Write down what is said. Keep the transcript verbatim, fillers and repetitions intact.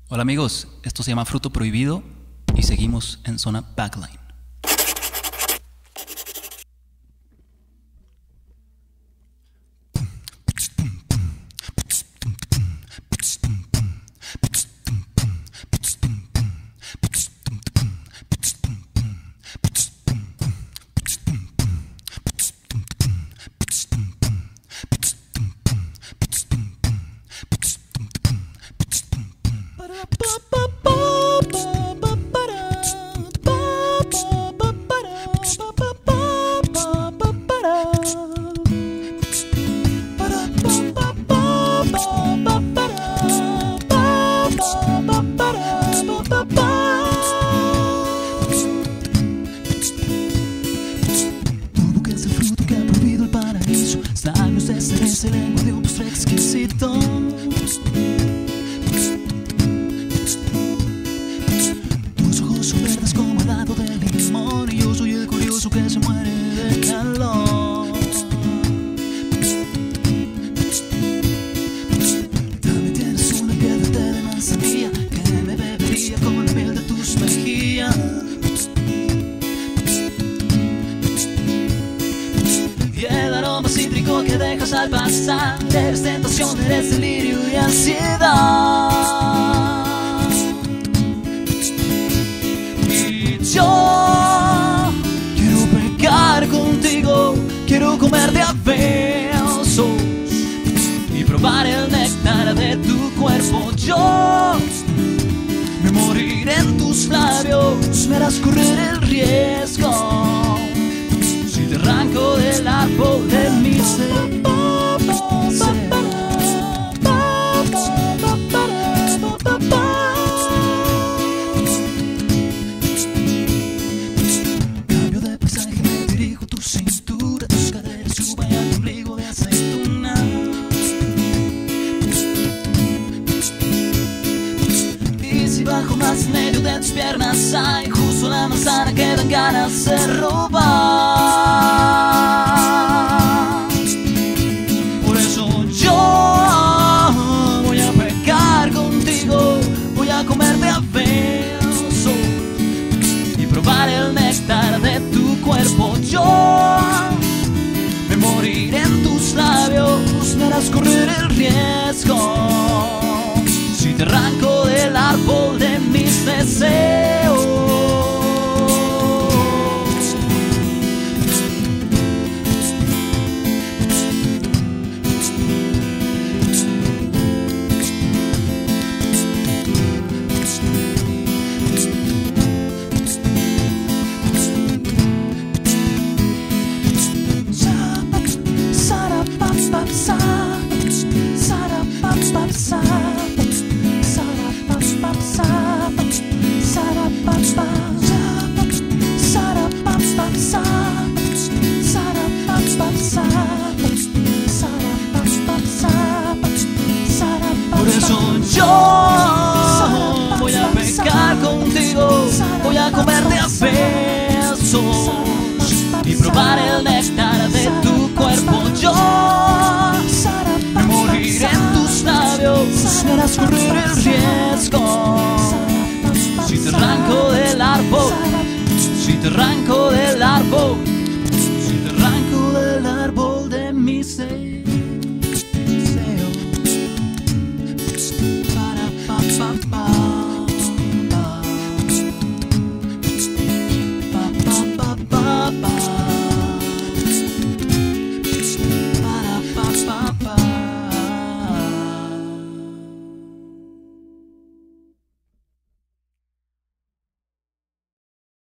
Hola amigos, esto se llama Fruto Prohibido y seguimos en zona backline. Labios de cereza y lengua de un postre exquisito. Tus ojos son verdes como helado de limón y yo soy el curioso que se muere de calor. También tienes una piel de té de manzanilla que me bebería con la miel de tus mejillas. Y el aroma cítrico que dejas al pasar, eres tentación, eres delirio y ansiedad. Y yo quiero pecar contigo, quiero comerte a besos y probar el néctar de tu cuerpo. Yo me moriré en tus labios, me harás correr el riesgo si te arranco del árbol de mi ser. Cambio de paisaje, me dirijo a tu cintura, tus caderas suben a tu ombligo de aceituna. Y si bajo más en medio de tus piernas hay justo la manzana que dan ganas de robar. Por eso yo voy a pecar contigo, voy a comerte a besos y probar el néctar de tu cuerpo. Yo me moriré en tus labios, me harás correr el riesgo si te arranco del árbol de mis deseos. Por eso yo voy a pecar contigo, voy a comerte a besos y probar el néctar de tu cuerpo. Yo me moriré en tus labios, me harás correr el riesgo si te arranco del árbol, si te arranco